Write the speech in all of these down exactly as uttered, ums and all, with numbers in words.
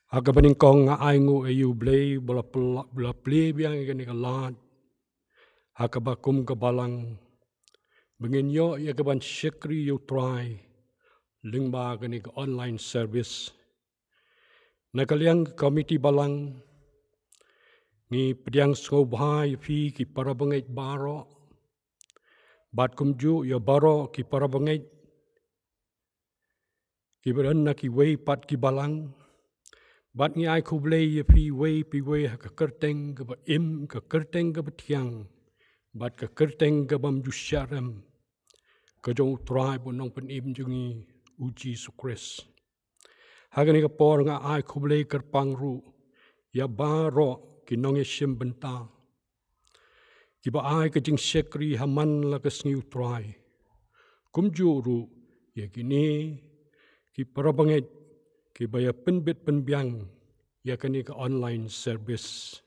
Aga baning kong nga aingu e yu blay bola bola play biang igani kalat. Aga bakum kabalang bengin yo ya kaban syekri yu try lingba gani ka online service. Nakaliang komiti balang ni pediang skobhai fi ki para bangait baro. Bat kumju ya baro ki para bangait ki beran na ki wei pat ki balang. Bat ni ai kublay ya fi wei pi wei ha ka kerteng ka ba im ka kerteng ka ba tiang. Bat ka kerteng ka bam jusyaram. Ka jong tribe nong pen im jungi uji sukres. Hagani ka por nga ai kublay kerpang ru. Ya baro ki nong yesim benta. Ki ba ai ka jing sekri haman la ka sngiu try. Kumju ru ya kini ki parabangit ki baya penbit penbiang ya kani ka online service.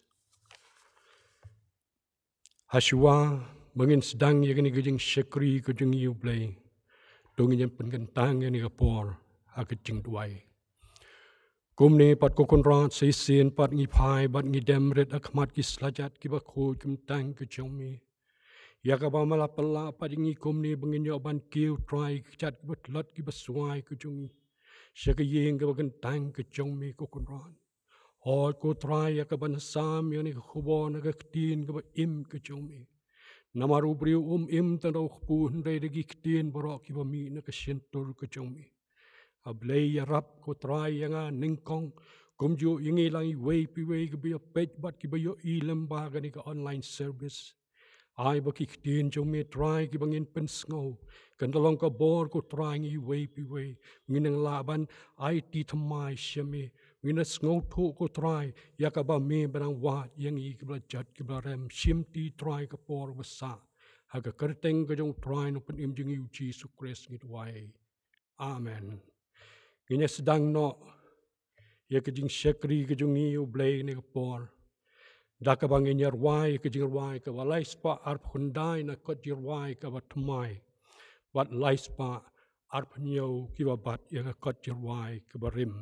Haswa mangin sedang ya kani ka jing sekri ka jing yu play. Dongin yang penkentang ya ni ka por ha ka Jingrwai. Kum ni pat kokon rat seisin pat ngi pai bat ngi demret akmat ki slajat ki ba ko kim tang ka chomi. Ya ka ba mala pala pat ngi kum ni bengin yo ban kiu try chat bat lot ki ba suai ka jongi. Syaka yeng ka ba kentang ka chomi kokon rat. Hoi ko try ya ka ban sam ya ni ka kubo na ka ktin ka ba im ka chomi. Namaru priu um im tanda ukpu hendai dagi ktin borok ki ba mi na ka syentur ka chomi. Ablay ya rap ko try yang a ningkong kumju ingi langi wei pi wei ka biya page bat ki bayo ilam baga ni ka online service. Ai ba ki ktin chomi try ki bangin pensngo. Kandalong ka bor ko try ngi wei pi wei. Nginang laban I T thamai syami. Ngina sngo to ko try ya ka ba me barang wat yang i ki blajat ki blarem sim ti try ka por basa. Haga kerteng ka jong try no pen im jingi uji sukres ngit wai. Amen. Ngina sedang no ya ka jing sekri ka jong i blay ni ka por. Da ka bang Jingrwai ka Jingrwai ka walai spa arp hundai na kot Jingrwai ka bat thamai. Bat lai spa arp nyo ki ba bat ya ka kot Jingrwai ka barim.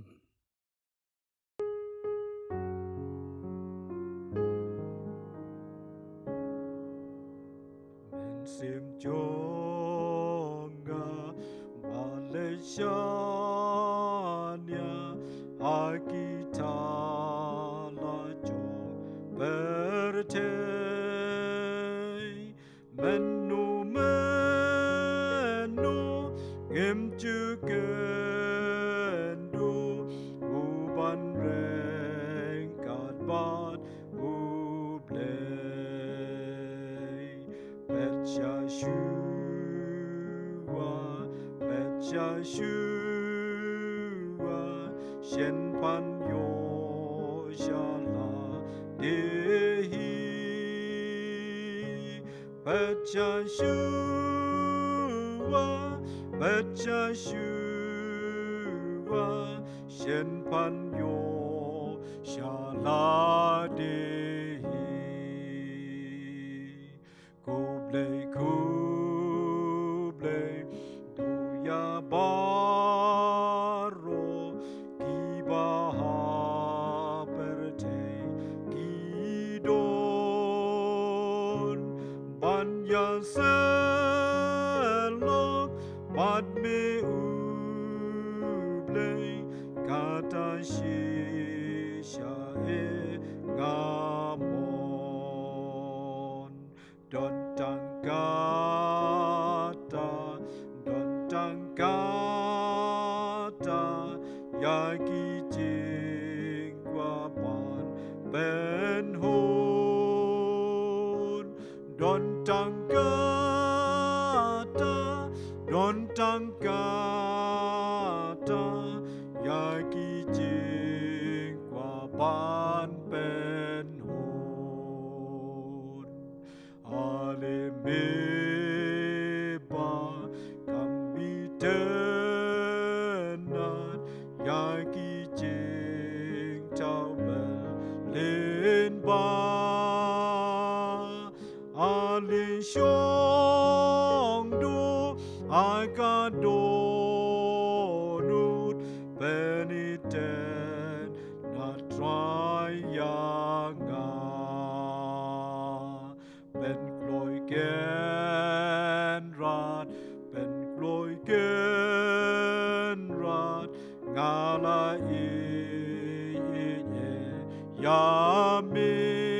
Sim jonga Malaysia nya akita la jong berte menu menu gem jugendo uban rengkat bat ublay betcha shua betcha shua shen pan yo shala dehi betcha shua betcha shua shen pan yo shala dehi kublay kublay duya baro kibaha berte kidon banya selok bat me ublay kata shisha e ngamon don tangkata don tangkata yaki jingwapan ben hon don tangkata don tangkata yaki jingwapan ben hon ale meba kami tenat yaki jing tau len ba ale syong do akadonut peniten try yanga ben gloy gen rat ben gloy gen rat ngala i yami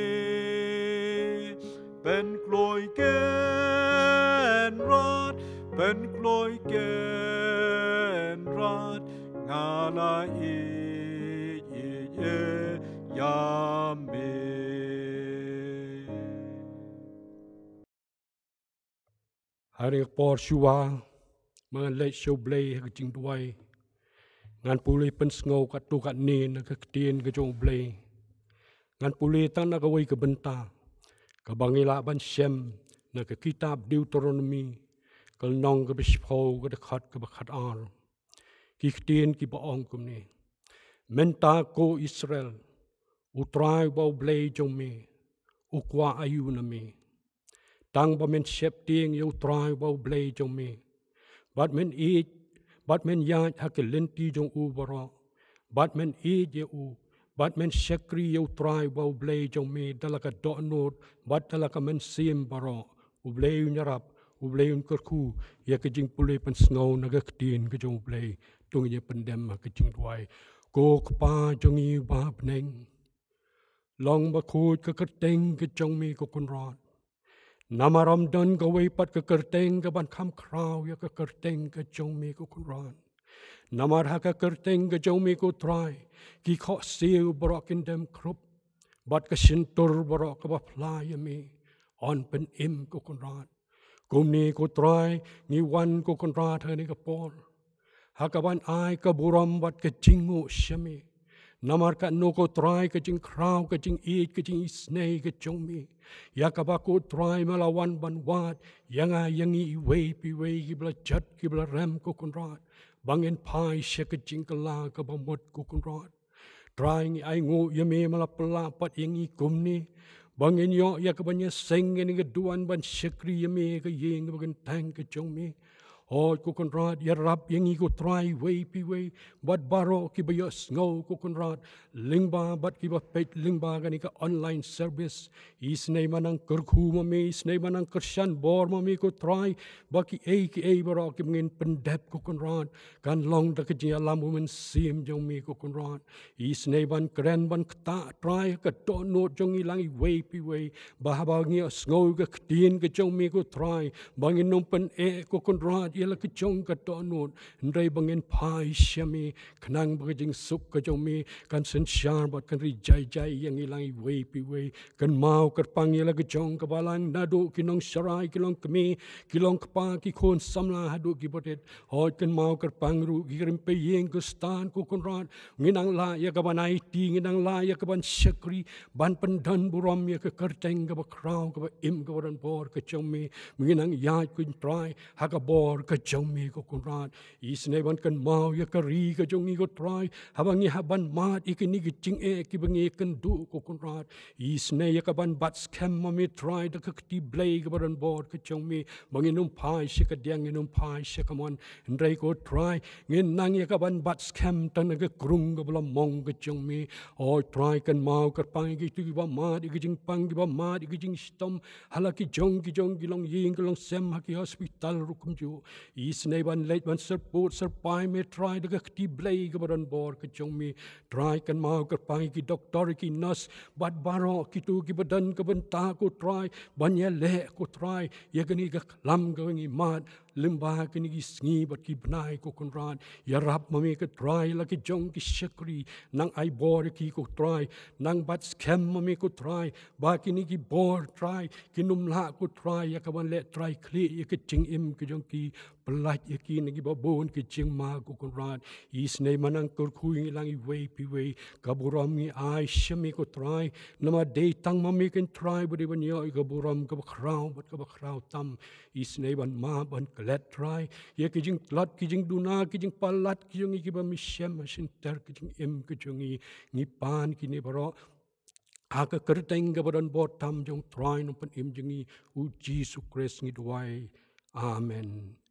ben gloy gen rat ben gloy gen rat ngala i yami Hari por shua mga late show blay ka Jingrwai ngan puli pensngau kat tu kat ni na ka ktien ka jong blay ngan puli tan na kawai ka benta ka bangila ban shem na ka kitab Deuteronomy kal nong ka bishpo ka dekat ka bakat ar ki ktien ki baong kum ni menta ko Israel utrai bau blay jong me ukwa ayu na me tang ba men shep ting yo trai bau blay jong me bat men eat bat men yat hakelenti jong u baro bat men eat ye u bat men shekri yo trai bau blay jong me dalaka do not bat dalaka men sim baro u blay nyarap u blay kerku ya ke jing pulai pen snow naga ktien ke jong blay tung ye pendem ke jing duai ko kpa jong i ba neng long ba khu ke kerteng ke jong me ko kun rat namaram don go way pat ke kerteng ke ban kham kraw ya ke kerteng ke jong me ko kun ran namar ha ke kerteng ke jong me ko try ki kho siu brok in dem krup bat ke sintur brok ke ba fly me on pen im ko kun ran kum ni ko try ni wan ko kun rat ha ni ke por ha ka ban ai ke buram bat ke jingu shame namar ka no ko try ke jing kraw ke jing eat ke jing snake ke jong me ya ka ba ko try malawan ban wat yang a yang i way pi way ki bla chat ki bla ram ko kun rat bangin pai she ke jing kala ka ba mot ko kun rat trying ai ngo ye me mala pla pat yang i kum ni bangin yo ya ka ban ye sing ni ke duan ban shekri ye me ke yeng bangin tang ke jong me oh ko kun rat ya rap yang i ko try way pi way bat baro ki ba yo snow ko kun rat lingba bat ki ba pet lingba ga ni ka online service is nei manang kerku ma me is nei manang kershan bor ma me ko try ba ki a ki a baro ki ngin pendep ko kun rat kan long da ke ji alam women sim jong me ko kun rat is nei ban kren ban kta try ka to no jong i lang i way pi way ba ba ngi snow ga ktien ke jong me ko try bangin nom pen e ko kun rat ia la ke jong ka to no ndai bangin pai shami knang ba jing sup ka jong me kan sen shar bat kan ri jai jai yang i lang i way pi way kan mau ker pang ia la ke jong ka balang nadu kinong sharai kilong kemi kilong kpa ki khon samla hadu ki botet hoi kan mau ker pang ru ki rim pe yeng ko stan ko kon rat nginang la ya ka banai ti nginang la ya ka ban shakri ban pendan buram ya ka kerteng ka ba kraw ka ba im ka ban bor ka jong me nginang ya kun try ha ka bor ka jong me ko kun rat is nei ban kan mau ya ka ri ka jong i ko try habangi haban mat ikini ki jing e ki bangi kan du ko kun rat is nei ya ka ban bat scam ma me try da ka ti blay ka ban bor ka jong me bangi num pai she ka diang num pai she ka mon ndai ko try ngin nang ya ka ban bat scam tan ka grung ka bla mong ka jong me o try kan mau ka pang ki tu ki ba mat ki jing pang ki ba mat ki jing stom hala ki jong ki jong ki long ying ki long sem ha ki hospital rukum ju is nei ban late ban support sir pai me try da ka ti blay ka ban bor ka jong me try kan mau ka pang ki doctor ki nurse bat baro ki tu ki badan ka ban ta ko try ban ya le ko try ya ka ni ka lam ka ngi mat limba ka ni ki sngi bat ki bnai ko kun ran ya rap ma me ka try la ki jong ki shakri nang ai bor ki ko try nang bat scam ma me ko try ba ki ni ki bor try ki num la ko try ya ka ban le try kli ya ka ching im ki jong ki pelat ya ki ni ki babon ki ching ma ko kun ran is nei manang kur khu ngi lang i way pi way ka buram ngi ai shami ko try nama de tang ma me kan try bodi ban yo ka buram ka ba kraw bat ka ba kraw tam is nei ban ma ban let try ye ki jing lat ki jing duna ki jing palat ki jing ki ba mi shem shin ter ki jing em ki jing ngi pan ki ni baro aka kerteng ka badan bot tam jong try no pen im jing u Jesus Christ ngi duai amen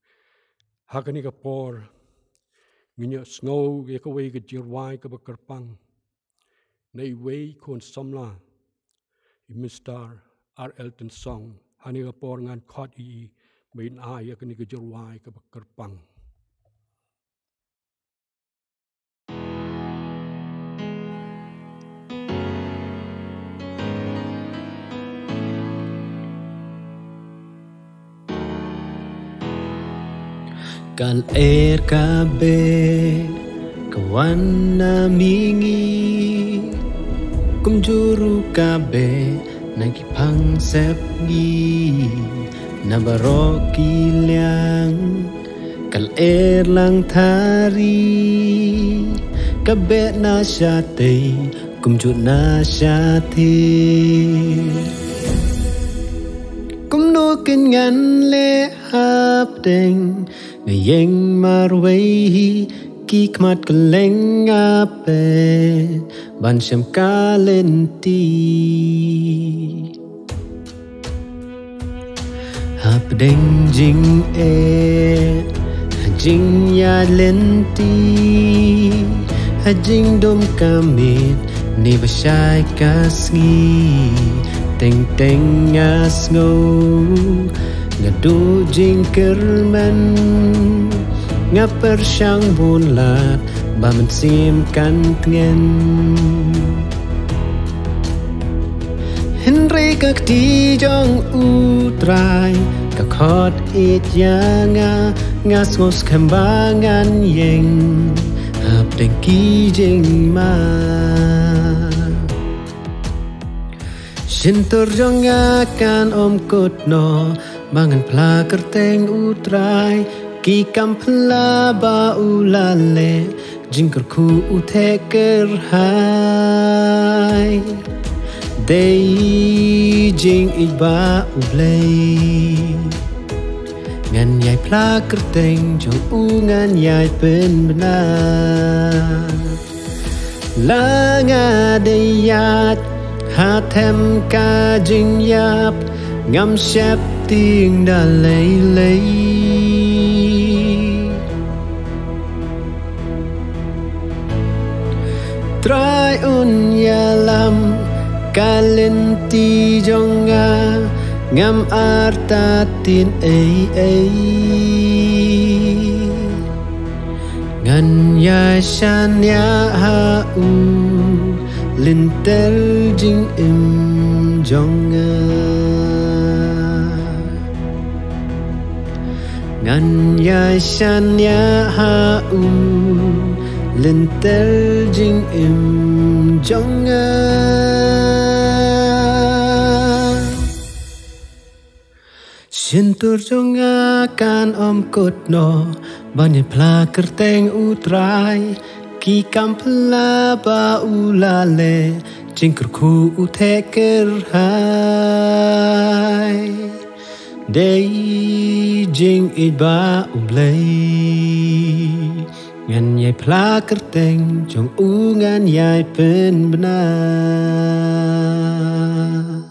haka ni ka por nginya snow ye ka way ka Jingrwai ka ba kerpang Nei wei kon samla. I mister R L Tynsong. Hani ka por ngan kot i main ai ka ni ka Jingrwai ka kerpang. Kal air kabe kawana mingi kumjuru kabe nagipang sepgi nabaroki liang kal air lang tari kabe na syate kumjut na syate kumnukin ngan le hap deng ngayeng marway kikmat keleng ape ban syam kalenti hap deng jing e jing ya lenti hajing dom kamit ni basyai kasngi teng teng asngo ngadu jing kerman ngapar syang bunlat ba man sim kan tngen Henry kak ti jong utrai ka khot it yanga ngas ngos kembangan yeng hap deng ki jing ma Shintur jong akan om kutno Bangan pla kerteng utrai Ki kampla ba ulale Jingkerku uteker hai Dei jing iba ublei Ngan yai pla kerteng Jong u ngan yai pen benar Langa deyat Hatem ka jing yap Ngam syap tiếng đã lấy lấy Trai un ya lam kalenti jonga ngam arta tin ei ei ngan ya shan ya ha u linter jing im jonga Ngan ya shan ya ha u linter jing im jonga Shintur jonga kan om kutno Banyak pla kerteng utrai Ki kampla ba ulale Jingkerku uteker hai Dei jing iba ublei Ngan yai pla kerteng Jong u ngan yai pen benar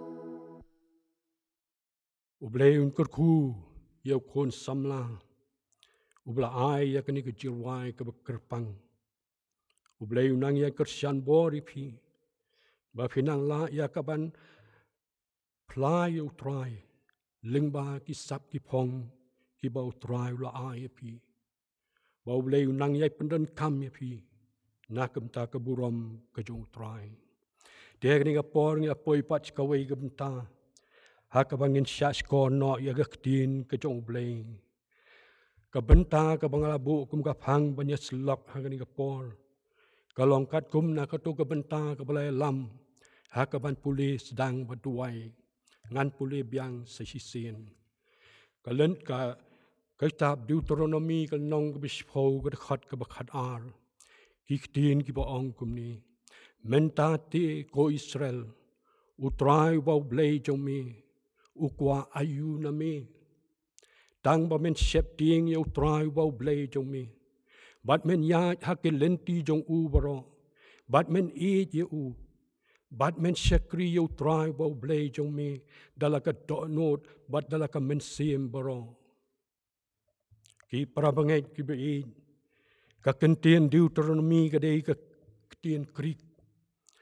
Ublei un kerku yau kon samla. Ubla ai ya kani ke Jingrwai ke kerpang. Ublei unang ya kersian bori pi. Ba finang la ya kaban pla yau trai. Lingba ki sap ki pong ki bau trai la ai pi. Bau blei unang yai pendan kam ya pi. Nakam ta ke burom ke jong trai. Dia kini ka por ngi apoi pat kawai ke benta. Haka bangin syas ko no ya ke tin ke jong blei. Ka benta ka bangalabu kum ka phang banya slok haka ni ka por. Ka longkat kum na ka tu ka benta ka balai lam. Haka ban puli sedang berduai. Ngan puli biang sesisen. Kalen ka kitab Deuteronomy ka nong ka bispo ka dekat ka bakat ar. Kiktin ki baong kum ni. Mentate ko Israel. Utrai bau blei jong mi. Ukwa ayu na mi. Tang ba men sep ting ya utrai bau blei jong mi. Bat men ya hakin lenti jong u baro. Bat men eat ye u. Bat men syakri ya utrai bau blei jong mi. Dalaka donot bat dalaka men sim baro. Ki parabangai ki beid. Ka kentien Deuteronomy ka dei ka kentien krik.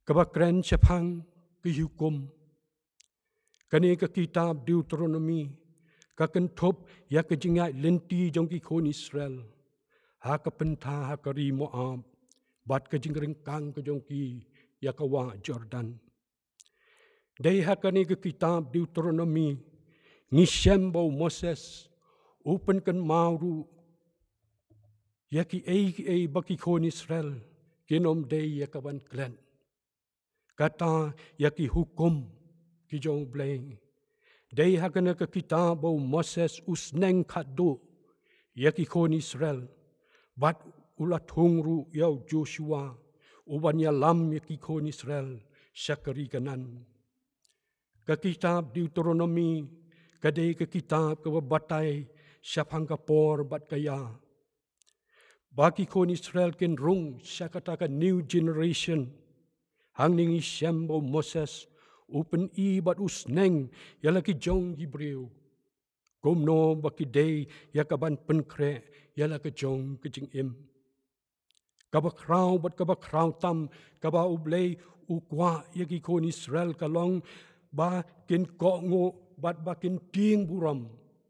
Kabakren syapang kehukum. Kani ke kitab Deuteronomy kakentop ya kejingai lenti jong ki kon Israel. Ha kapenta ha kari Moab bat kejingringkang ke jong ki ya kawa Jordan. Dai ha kani ke kitab Deuteronomy ngisem bau Moses open kan mauru ya ki ei ki ei baki kon Israel kinom dei ya kaban klan. Kata ya ki hukum ki jong bleng. Dei ha kani ke kitab bau Moses usneng kado ya ki kon Israel. Bat ulat hungru yau Joshua Nongialam ya ki kon Israel syakari kanan. Ke kitab Deuteronomy kadai ke kitab ke batai syapang kapor bat kaya. Bagi kon Israel ken rung syakata new generation hang ning isyambo Moses open i bat usneng yala ki jong Hebreu. Gomno baki day yakaban penkre yala ke jong kejing im. Kabakrau bat kabakrau tam kaba ublay ukwa yaki kon Israel kalong ba kin kongo bat bakin ting buram.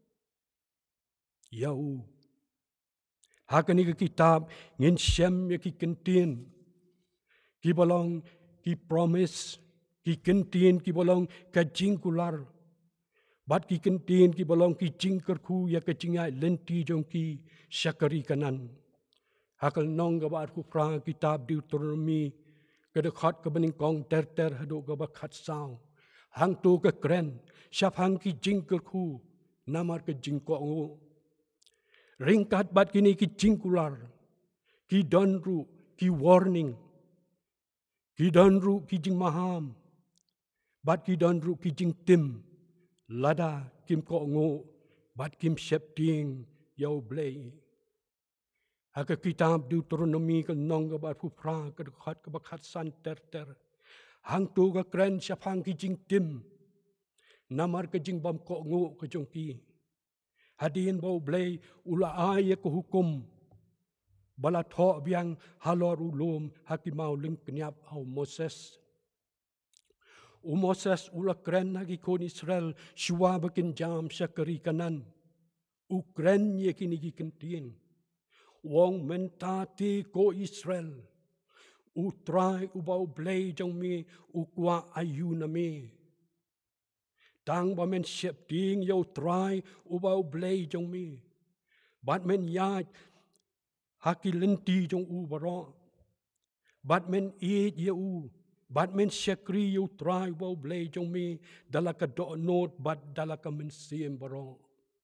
Yau. Hakani ke kitab ngin syam yaki kentin. Ki balong ki promise ki kentin ki balong kajing kular. Bat ki kentin ki balong ki jingkerku ya kejingai lenti jong ki syakari kanan. Hakal nong gaba aku pra kitab Deuteronomy kedekat ke bening kong ter ter haduk gaba khat sao. Hang tu ke keren syap hang ki jingkerku namar ke jingko. Ringkat bat kini ki jingkular ki donru ki warning ki donru ki jing maham bat ki donru ki jing tim lada kim ko ngo bat kim septing yau blay. Haka kitab Deuteronomy ke nong bat pupra ke dekat ke bakat san ter ter. Hang tu ke keren syap hang ki jing tim namar ke jing bam ko ngo ke jong ki. Hadin bau blay ula ay ke hukum bala tho biang halor ulum hakimau ling kenyap au Moses. U Moses ula keren hagi kon Israel syua bakin jam syakari kanan. U keren ye kini gi kentin. Wong mentati ko Israel. U try u bau blay jong mi u kwa ayu na mi. Tang ba men siap ting yau try ubau blay jong mi. Bat men yaj haki lenti jong u baro. Bat men eat ye u. Bat men syakri yau try ubau blay jong mi. Dalaka do not bat dalaka men siem baro.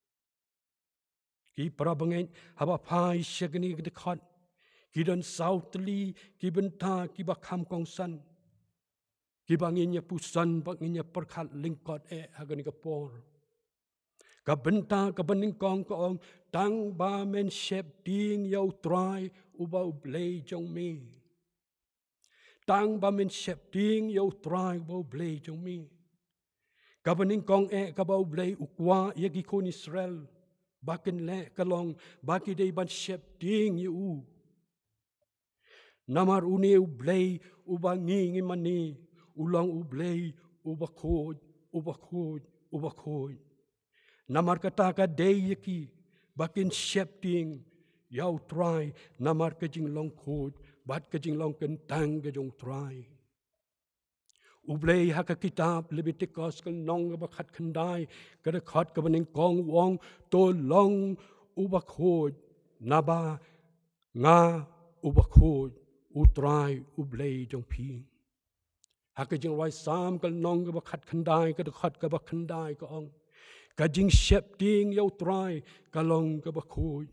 Ki prabangin haba pai syagani dekat. Ki dan sautli ki benta ki bakam kong san. Kibanginya pusan banginya perkat lingkot eh hagani kapor. Kabenta kabening kong kong tang ba men shep ding yau try ubau blay jong mi. Tang ba men shep ding yau try ubau blay jong mi. Kabening kong eh kabau blay ukwa yagi kon Israel. Bakin le kalong baki day ban shep ding yu. Namar uni ublay ubangi ngimani. Ulang ublay, ubakod, ubakod, ubakod. Namar kata ka day yaki, bakin shepting, yaw try, namar ka jing long kod, bat ka jing long kentang ka jong try. Ublay haka kitab, Leviticus ka nong bakat kanday, kadakat ka baning kong wong, to long ubakod, naba nga ubakod, utry, ublay jong ping. Haka Jingrwai sam kal nong ka bakat kandai ka dekat ka bakandai ka ong. Ka jing septing yau try kalong ka bakod.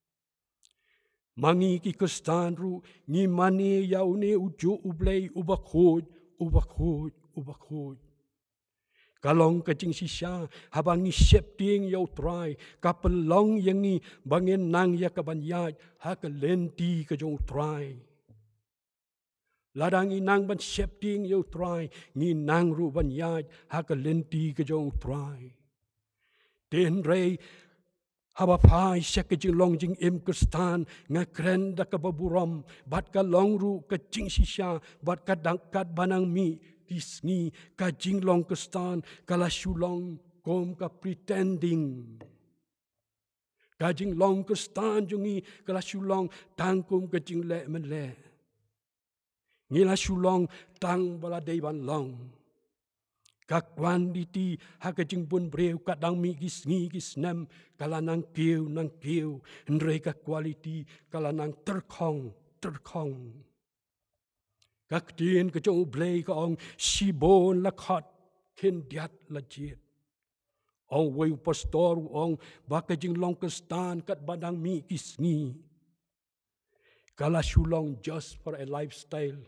Mangi ki kestan ru ni mani yau ni uju ublay ubakod ubakod ubakod. Kalong ka jing sisya habang ni septing yau try ka pelong yang ni bangin nang ya ka banyaj haka lenti ka jong try. Ladang inang ban septing yau try, ni nang ru ban yaj, haka lenti ke jong try. Ten rei, haba pai syak jing long jing im kristan nga kren da ka baburam bat ka long ru ka jing sisha bat ka dangkat banang mi kisngi ka jing long kristan kala shulong kom ka pretending ka jing long kristan jungi kala shulong tangkum ka jing le men le ngila shulong tang bala dei ban long kakwan diti haka jing bun breu kadang mi gis ngi gis nem kala nang kiu nang kiu ndrei ka quality kala nang terkhong terkhong kak tien ka jong blei ka ong sibon la khat ken diat la jit ong wei pastor ong baka jing long kestan kat badang mi gis ngi kala shulong just for a lifestyle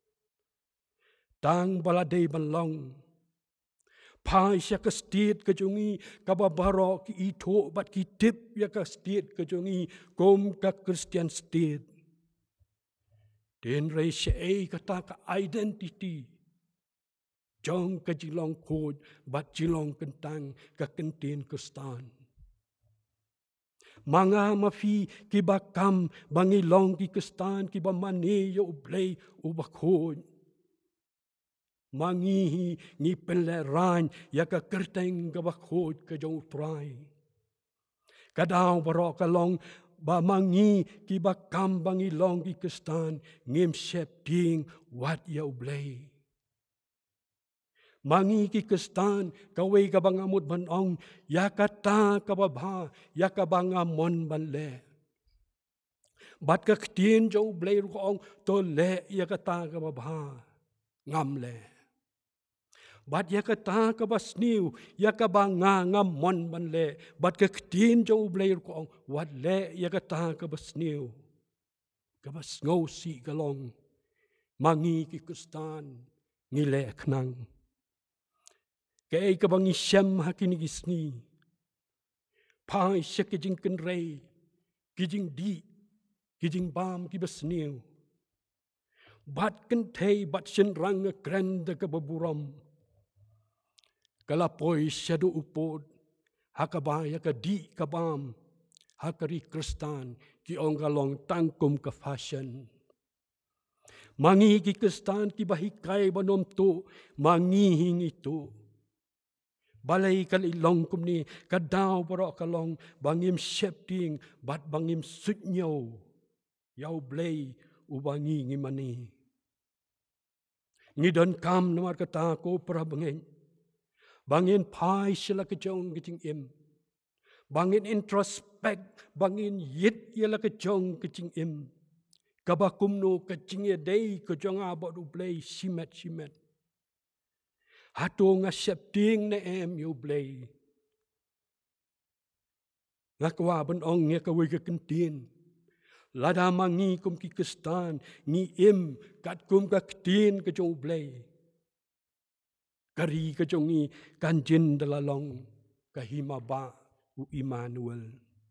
tang bala dei ban long pai sya ka state ka jungi ka babaro ki ito bat ki tip ya ka state ka jungi kom ka Christian state den rei sya e ka ta ka identity jong ka jilong kod bat jilong kentang ka kentien kristan manga mafi ki bakam bangi long ki kristan ki ba mane yo blei u bakod mangihi ni penleran ya ka kerteng ka bakhod ka jong trai kadau barok kalong ba mangi ki bakam bangi long ki kristan ngem shep ding wat ya ublei mangi ki kristan ka wei ka bangamut ban ong ya kata ka babha ya ka bangamon ban le bat ka ktien jong ublei ru ong to le ya kata ka babha ngam le bat ya kata ka basniu ya ka banga ngam mon ban le bat ka ktin jo blair ko wat le ya kata ka basniu ka bas ngau si galong mangi ki kristan ngi le knang ke ai ka bangi syam hakini gisni pai syek jing ken rei ki jing di ki jing bam ki basniu bat ken thei bat shin rang grand ka baburam kalapoi syadu upod hakabaya ka di kabam hakari kristan ki onggalong tangkum ka fashion mangi ki kristan ki bahikai banom tu mangi hing itu balai kali long kumni kadau borok kalong bangim shepting bat bangim sutnyo yau blei ubangi ngimani ngidon kam namar kata ko pra bangin bangin pai sila kejong kejing im bangin introspect bangin yit yala kejong kejing im kabakumno kejing ye dei kejong abot ublei simet simet hato nga septing na em yu blei ngakwa ban ong nga kawi ka kentin lada mangi kum ki kristan ni im kat kum ka kentin kejong ublei kari kejongi kanjin dalalong kahimaba u Immanuel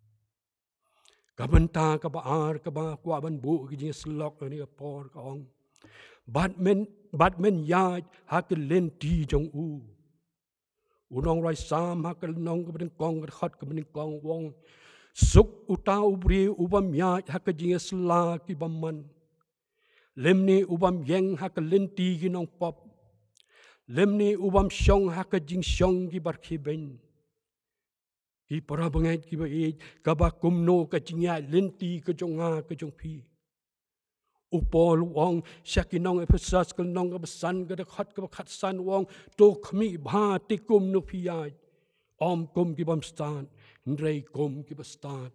kabenta kabaar kaba kwaban bu kijing slok ni por kaong batmen batmen ya haklen ti jong u unong rai sam hakal nong kabeng kong khat kabeng kong wong suk uta ubri ubam ya hakajing sla ki bamman lemni ubam yeng haklen ti ginong pop lemni ubam syong haka jing syong ki barkiben ki para bangai ki ba e kaba kumno ka jingya lenti ka jonga ka jong pi upol wong syakinong efesas ka nong ka besan ka khat ka khat san wong to khmi bha ti kum no pi ya om kum ki bam stan ndrei kum ki ba stan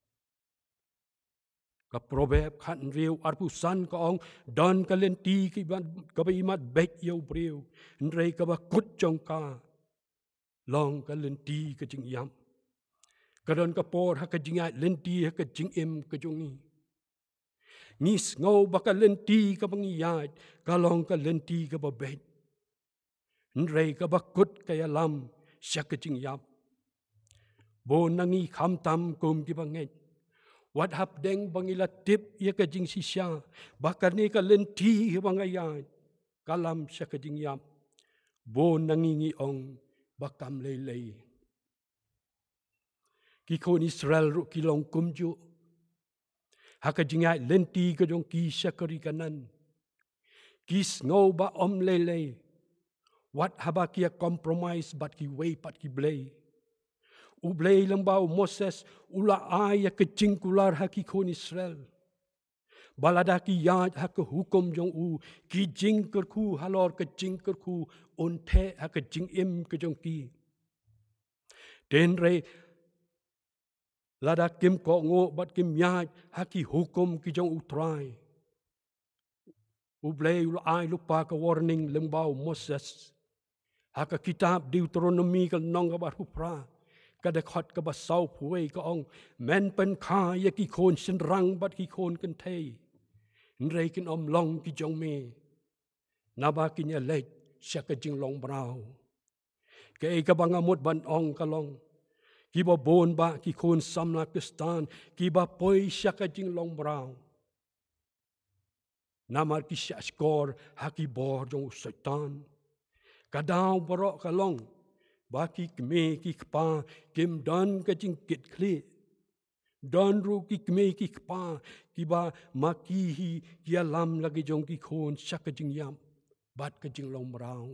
ka proverb khat riu arpusan ka ong don ka lenti ki ban ka ba imat bek yo breu ndrei ka ba kut jong ka long ka lenti ka jing yam ka don ka por ha ka jing ai lenti ha ka jing em ka jongi nis ngau ba ka lenti ka bang ya ka long ka lenti ka ba bek ndrei ka ba kut ka ya lam syak ka jing yam bo nangi kham tam kum ki bangai wat hap deng bangila tip ya ka jing sisya bakar ni ka lenti bangaya kalam sya ka jing yam bo nangingi ong bakam lelei ki kon Israel ru ki long kumju haka jingai lenti ka jong ki syakari kanan ki snow ba om lele wat haba kia compromise bat ki way pat ki blay u blay lang ba Moses ula ay ke jingkular haki kon Israel balada ki yaj haka hukum jong u ki jingker ku halor ke jingker ku onte haka jing im ke jong ki den re lada kim ko ngo bat kim yaj haki hukum ki jong utrai u blay ula ay lupa ka warning lang ba Moses haka kitab Deuteronomy ka nong ba hupra kada khot ka ba sau puai ka ong men pen kha ya ki khon sin rang bat ki khon kan thei nrei kin om long ki jong me naba kin ya lek syaka jing long brau ke e ka banga mot ban ong ka long ki ba bon ba ki khon samla kistan ki ba poi syaka jing long brau namar ki sya skor haki bor jong setan kadau borok ka long ba ki kme ki kpa kim dan ka jing kit kli don ru ki kme ki kpa ki ba maki hi ya lam lagi jong ki khon syaka jing yam bat ka jing long brau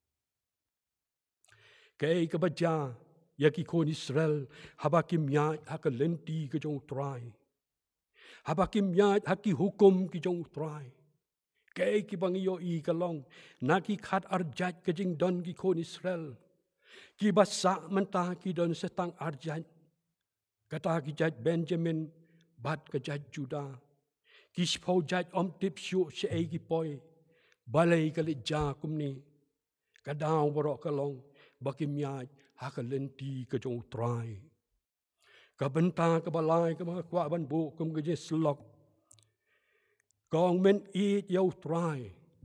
ke ka baja ya ki khon Israel haba kim ya haka lenti ka jong trai haba kim ya haki hukum ki jong trai ke ki bang yo i ka long na ki khat arjat ka jing don ki khon Israel ki basa menta ki don setang arjat kata ki jat Benjamin bat ka jat Judah ki spau jat om tip shu se e ki poi balai ka le ja kumni kadau borok ka long bakim ya haka lenti ka jong trai ka benta ka balai ka ma kwa ban bu kum ka je slok kong men eat yau try.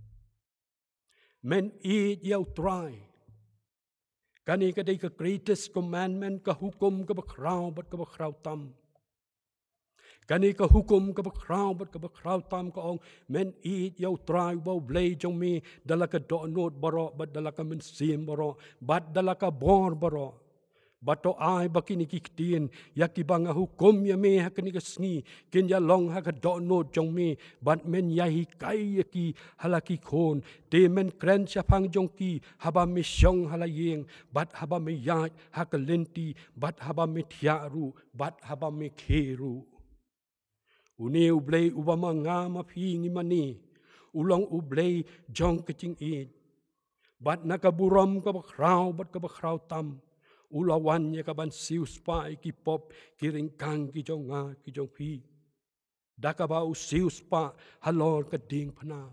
Men eat yau try. Kani ka day ka greatest commandment ka hukum ka bakraw bat ka bakraw tam. Kani ka hukum ka bakraw bat ka bakraw tam ka ong men eat yau try bao blay jong mi dala ka doonot baro bat dala ka mensim baro bat dala ka bor baro. Bato ay bakini kiktiin yaki banga hukum ya me hakani kasngi kin ya long haka dono jong me bat men yahi kai yaki halaki khon te men kren syapang jong ki haba me syong halayeng bat haba me yaj haka lenti bat haba me tiaru bat haba me kheru uni ublay ubama ngama phi ngimani ulang ublay jong kaching it bat nakaburam ka bakraw bat ka bakraw tam ulawan ya kaban siu spa ki pop ki ringkang ki jonga ki jong phi dakaba u siu spa halor ka ding phana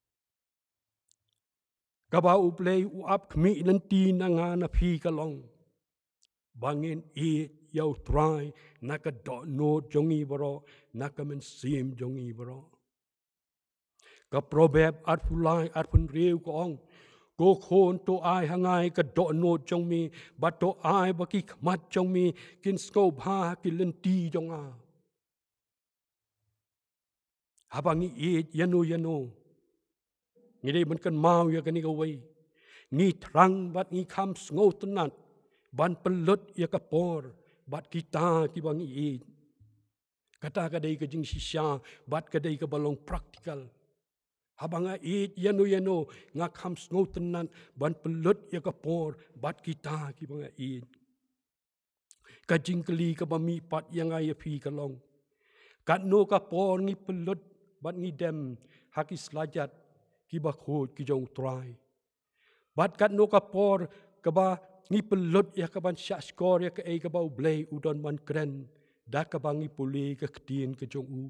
kaba u play u up khmi nanti na nga na phi ka long bangin e yau try na ka do no jongi baro na ka men sim jongi baro ka proverb at fulai at pun riu ko ong ko khon to ai hangai ka do no jong mi but to ai ba ki khmat jong mi kin sko bha ki lenti jong a habangi e yanu yanu ngi dei ban kan mau ya kan ni ka wei ni trang bat ni kham sngo tanat ban pelut ya ka por bat kita ki bangi e kata ka dei ka jing sisha bat ka dei ka balong practical habanga it yanu yanu nga kham sngo tanan ban pelut ya ka por bat kita ki banga it ka jingkli ka bami pat yang ai phi ka long kat no ka por ngi pelut bat ngi dem haki slajat ki ba khot ki jong try bat kat no ka por ka ba ngi pelut ya ka ban sha skor ya ka e ka ba blay udon man kren da ka bangi puli ka ktien ka jong u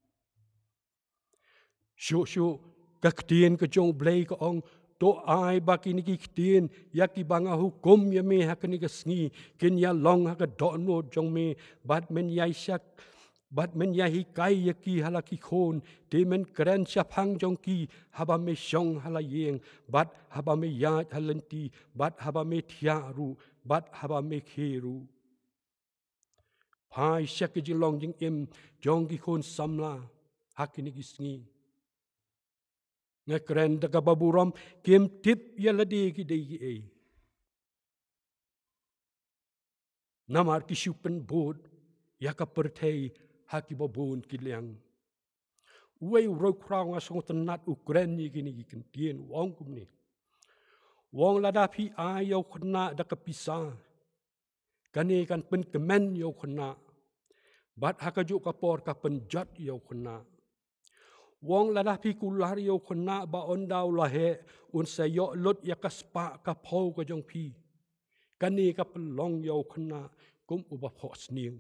shu shu ka ktien ka jong blay ka ong to ai ba ki ni ki ktien ya ki banga hukum ya me ha ka ni ka sngi kin ya long ha ka do no jong me bat men yai sak bat men ya hi kai ya ki hala ki khon te men kren sha phang jong ki haba me shong hala yeng bat haba me ya halenti bat haba me thia ru bat haba me kheru phai shak ji long jing em jong ki khon samla hakini ki sngi ngakren da ka baburam kem tip ya ladi ki dei ki e Namar kisupen bod yaka pertei haki babon kiliang. Uwe uro krau ngasong tenat Ukraini kini kentien wong kumni. Wong ladapi ayau kena da kepisa. Kani kan pen kemen yau kena. Bat hakajuk kapor ka penjat yau kena. Wong ladapi kular yau kena ba ondau lahe un sayok lot yaka spa ka pau ka jong pi. Kani ka pelong yau kena kum ubah hos niu.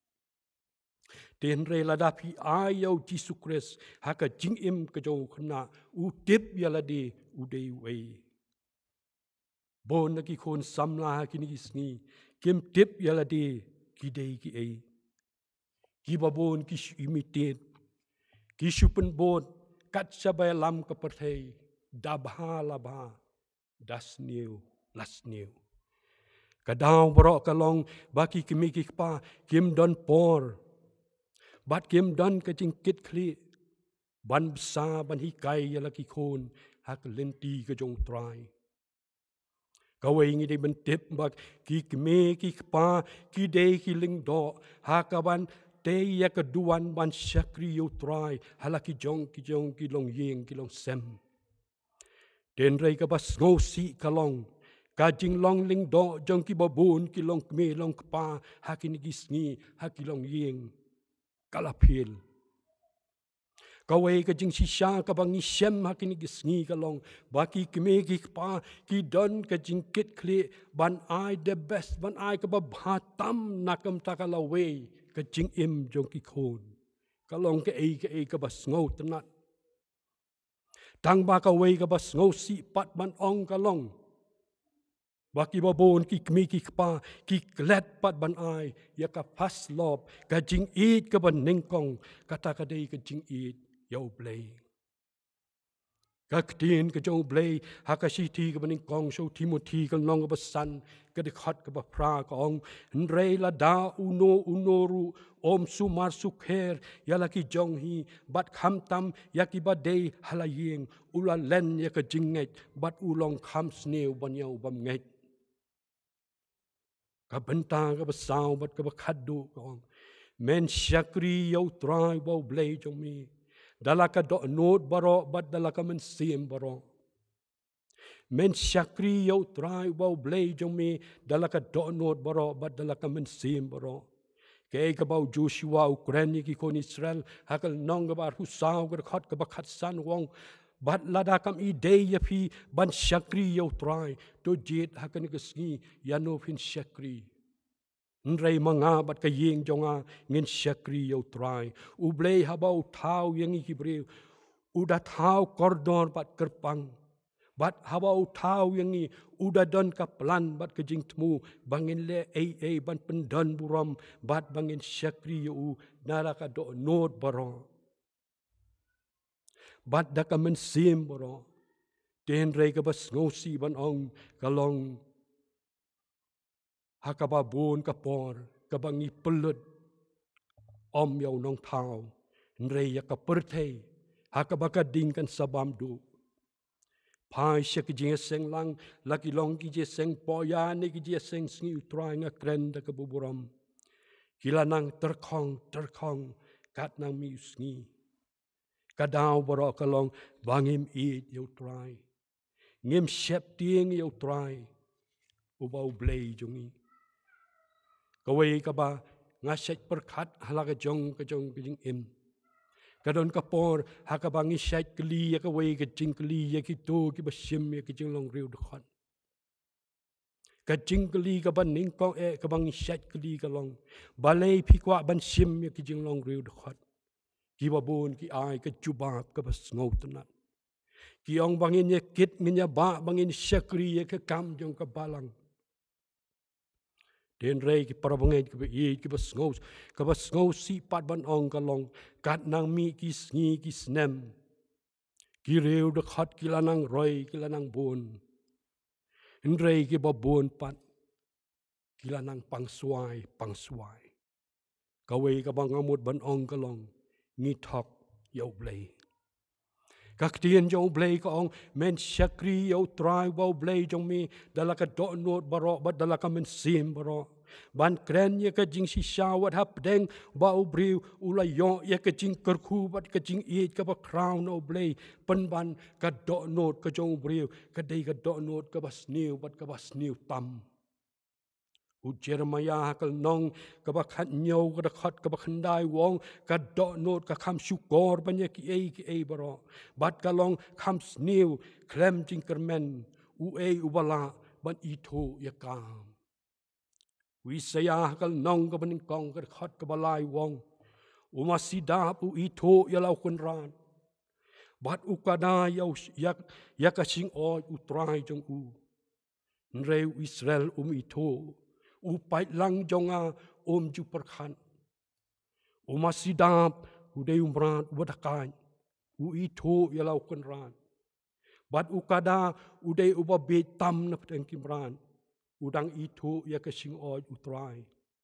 Den re ladapi ayau Jisu Kris haka jingim ke jauh kena utip yaladi udei wei. Bon lagi kon samlah kini kisni kim tip yaladi kidei ki ei. Kibabon kis imitate kisupen bon kat sabai lam ke pertei dabha labha das niu las niu. Kadang borok kalong baki kimi kikpa kim don por. Bat kim don kejingkit kli ban besar ban hikai yalaki kon hak lenti ke jong trai. Kau ingi di bentip bak ki kimi kikpa ki dei ki ling do hakaban te ya keduan ban syakri yo trai halaki jong ki jong ki long yeng ki long sem. Den rei ka bas ngosi kalong kajing long ling do jong ki babun ki long kme long kpa hakini gisngi haki long yeng kalapil. Kawai kajing sisa kabangi sem hakini gisngi kalong baki kme ki kpa ki don kajing kit kli ban ai the best ban ai ka babhatam nakam takalawe kajing im jong ki khon kalong ke ei ke ei ka bas ngau tenat tang ba kawai ka bas ngau si pat ban ong kalong baki babon ki kmi ki kpa ki klet pat ban ai ya ka pas lob ka jing eat ka ban ningkong kata ka dei ka jing eat yau blei ka ktin ka jong blei ha ka si ti ka ban ningkong so Timothy ka nong ka san ka de khat ka ba pra ka ong nrei la da uno unoru om sumar sukher ya la ki jong hi bat kham tam ya ki ba dei halayeng ula len ya ka jing ngai bat ulong kham sneu ban yau bam ngai ka benta ka basau bat ka khadu kong men syakri yau trai bau blei jong mi dalaka do not baro bat dalaka men sim baro men syakri yau trai bau blei jong mi dalaka do not baro bat dalaka men sim baro ke ka bau Joshua Ukraini ki kon Israel hakal nong ka bar husau ka khat ka bakhat san wong bat lada kam i dei ya phi ban syakri yau trai to jet hakan ka sngi yano phin syakri nrei manga bat ka yeng jonga ngin syakri yau trai u blei habau thau yang i kibreu uda thau kordor bat kerpang bat habau thau yang i uda don ka plan bat ka jing tmu bangin le ei ei ban pendan buram bat bangin syakri u nara ka do not baro bat da ka men sim baro ten rei ka bas ngosi ban ong kalong hakaba bon ka por ka bangi pelut om yau nong thau nrei ya ka perthei hakaba ka ding kan sabam du pai syak je seng lang laki long ki je seng poya ne ki je seng sngi utrai nga kren da ka buburam kilanang terkhong terkhong kat nang mi sngi kadau boro kalong bangim eat yau trai ngim shep tieng yau trai ubau blei jongi kawai ka ba ngaset perkhat halaga jong ka jong jing im kadon ka por hakabangi shat kli ya kawai ka jing kli ya ki to ki basim ya ki jing long riu de khat ka jing kli ka ban ning kong e ka bangi shat kli ka long balei phi kwa ban sim ya ki jing long riu de khat ki babon ki ai ka jubab ka bas ngau tenat ki ong bangin ye kit ngin ya ba bangin syakri ya ka kam jong ka balang den rei ki parabangai ki ye ki bas ngau ka bas ngau si pat ban ong ka long kat nang mi ki sngi ki snem ki reu de khat ki lanang roi ki lanang bon en rei ki babon pat ki lanang pang suai pang suai kawai ka bang amut ban ong ka long ngi thok yau blei Kaktian jong blay ka ong men syakri yaw try wow blay jong mi dala ka do not barok bat dala ka men sim barok. Ban kren ya ka jing si syawat hap deng bau briu ulay yo ya ka jing kerku bat ka jing eat ka ba crown o blay pen ban ka do not ka jong briu ka day ka do not ka bas new bat ka bas new tam. U Jeremiah kal nong ka ba khat nyaw ka khat ka ba khandai wong ka do not ka kham syukor banya ki ei ki ei baro bat ka long kham snew klem jing kermen u ei u bala ban itu ya kam. Wi saya kal nong ka baning kong ka khat ka balai wong u masidap u itu ya lau kun ran bat u kada yaw yak yak ka sing o u try jong u nreu Israel um itu upai lang jonga om ju perkhan u masidap u de umran u badakai u itu ya lau kun ran bat u kada u de u ba betam na pedang kimran udang itu ya ka sing o u try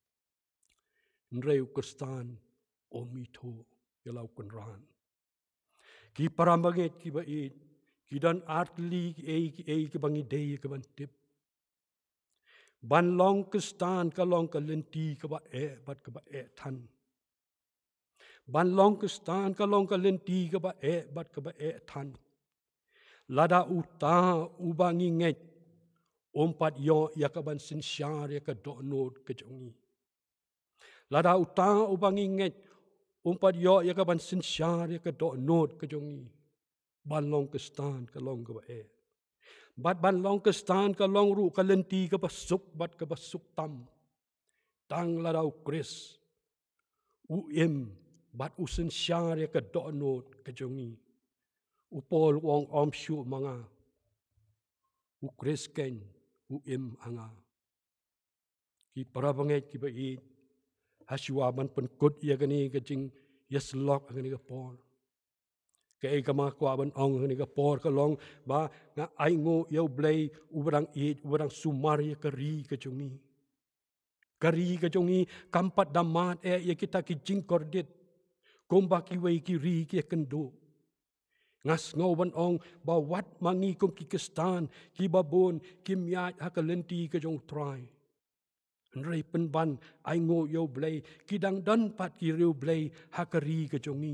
nreu kristan om itu ya lau kun ran ki parambanget ki ba it ki dan artli ki ei ki ei ki bangi dei ki ban tip ban long ke stan ka long ka lenti ka ba e bat ka ba e than ban long ke stan ka long ka lenti ka ba e bat ka ba e than lada uta u bangi nget ompat yo ya ka ban sin syar ya ka do not ke jongi lada uta u bangi nget ompat yo ya ka ban sin syar ya ka do not ke jongi ban long ke stan ka long ka ba e bat ban long ke stan ka long ru ka lenti ka basuk bat ka basuk tam tang ladau kris u em bat u sin syar ya ka do not ka jongi u pol wong om shu manga u kris ken u em anga ki para bangai ki ba i haswa ban pen kut ya gani ka jing yes lock ngani ka pol ke ai kama kwa ban ong ni ka por ka long ba nga ai ngo yo blay ubrang eat ubrang sumar ya kari ka jongi kari ka jongi kampat damat e ya kita ki jing kordit komba ki wei ki ri ki kendo ngas ngau ban ong ba wat mangi kom ki kestan ki babon ki myat ha ka lenti ka jong try nrei pen ban ai ngo yo blay ki dang dan pat ki riu blay ha kari ka jongi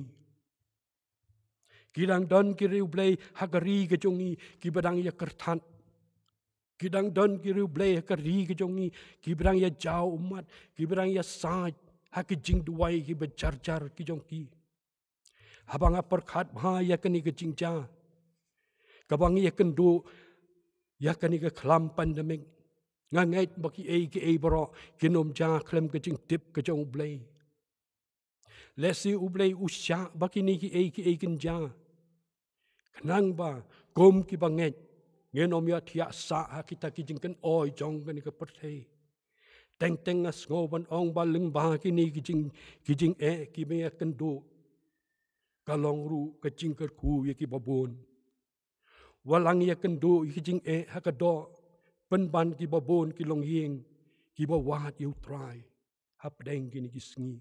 kidang don kiriu blay hagari ke jongi ki badang ya kertan kidang don kiriu blay hagari ke jongi ki badang ya jauh umat ki badang ya saj hak jing duai ki bejar-jar ki jongki habang perkhat bha ya kani ke jingja kabang ya kendo ya kani ke khlam pandemic ngangait baki ei ki ei baro kinom ja klem ke jing tip ke jong blay lesi ublay usya baki ni ki ei ki ei kinja kenang ba kom ki banget ngenom ya thia sa ha kita ki jingkan oi jong kan ka perthei teng teng as ngo ban ong ba ling ba ki ni ki jing ki jing e ki me kendo kalong ru ka jing ka ku ye ki babon walang ya kendo ki jing e ha ka do pen ban ki babon ki long yeng ki ba wat you try hap deng ki ni ki sngi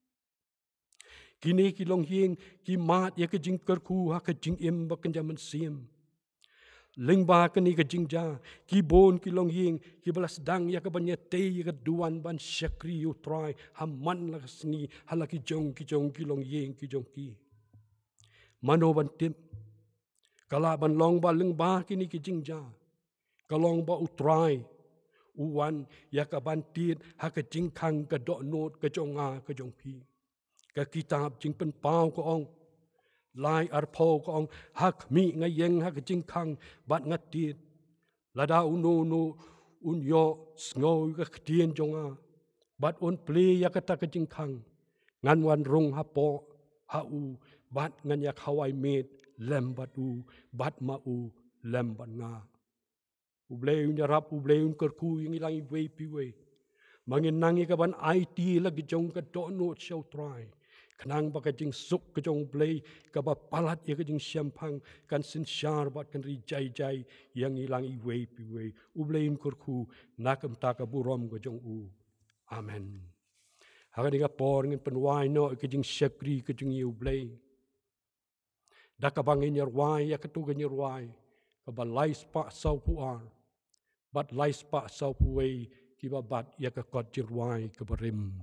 kini ki long hieng ki mat ya ke jing kerku ha ke jing im ba kan jaman sim ling ba ke ni ke jing ja ki bon ki long hieng ki balas dang ya ke banya te ya ke duan ban syakri you try ha man la sni hala ki jong ki jong ki long hieng ki jong ki mano ban tim kala ban long ba ling ba ki ni ki jing ja kalong ba u try u wan ya ka ban tit ha ke jing khang ka do not ka jong a ka jong pi ka kitab jing pen pau ko ong lai ar po ko ong hak mi nga yeng hak jing khang bat nga tit lada unu nu un yo sngo ka tien jonga bat on ple ya ka ta ka jing khang ngan wan rong ha po ha u bat ngan ya khawai met lem bat u bat ma u lem bat nga u ble un rap u ble un kerku yang ilang i we pi we mangin nangi ka ban I T lagi jong ka do no show try kenang ba ka jing suk ka jong play ka ba palat ya ka jing siampang kan sin syar bat kan ri jai jai yang ilang i we pi we u blein kurku nakam ta ka burom ka jong u amen ha ka dinga por ngin penwai no ka jing syakri ka jing u blay Dakabang Jingrwai ya ketu Jingrwai kaba lais pa sau puar bat lais pa sau puwei kiba bat ya ke kot Jingrwai kebarim.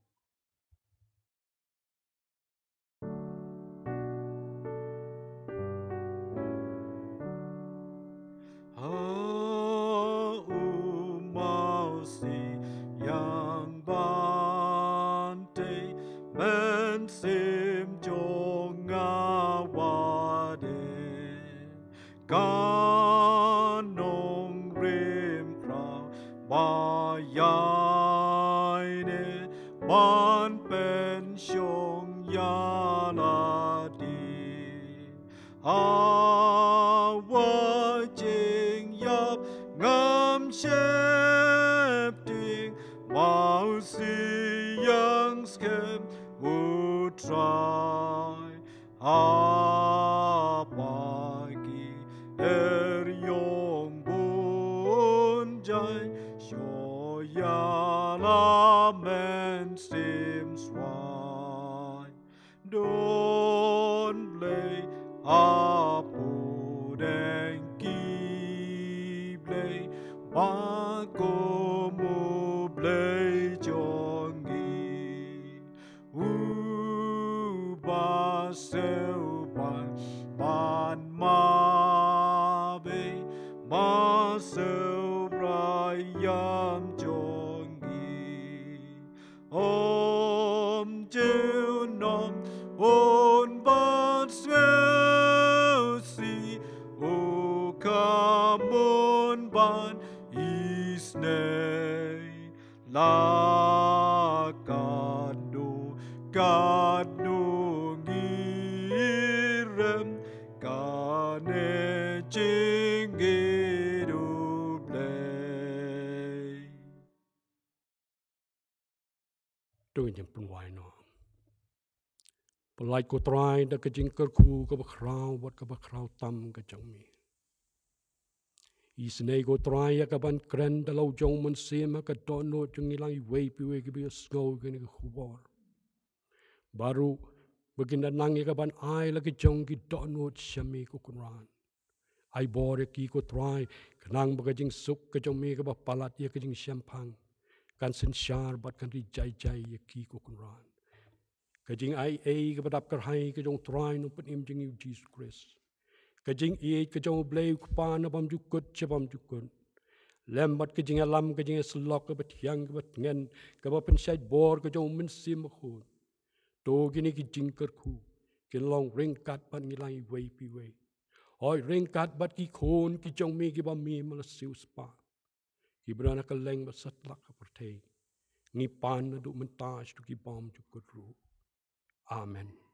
Tu yang pun wai no. Pelai ko try da ke jingker ku ke bakrau buat ke bakrau tam ke jangmi. Isnei ko try ya ke ban kren da lau jong man sema ke dono jang ilang wei pi wei ke bi snow ke ni ke khubor. Baru begin nang ya ke ban ai la ke jong ki dono shami ko kunran. Ai bor ya ki ko try kenang ba ke jing suk ke jangmi ke ba palat ya ke jing syampang. Kan sen syar bat kan ri jai jai ya ki ko kunran. Kajing ai ai ke badap kerhai ke jong try no pun im jing Jesus Christ. Kajing i ke jong blei ku pa na bam jukut chabam jukut. Lembat ke jing alam ke jing selok ke batiang ke batngen ke ba pensait bor ke jong mensim khun. To gini ki jing kerku ke long ringkat ban ngilai wei pi wei. Oi ringkat bat ki khun ki jong mi ki ba mi malasiu spa. Ki berana ke leng ba satlak ke pertei. Ngi pan na du mentas tu ki bam jukut ru. Amen.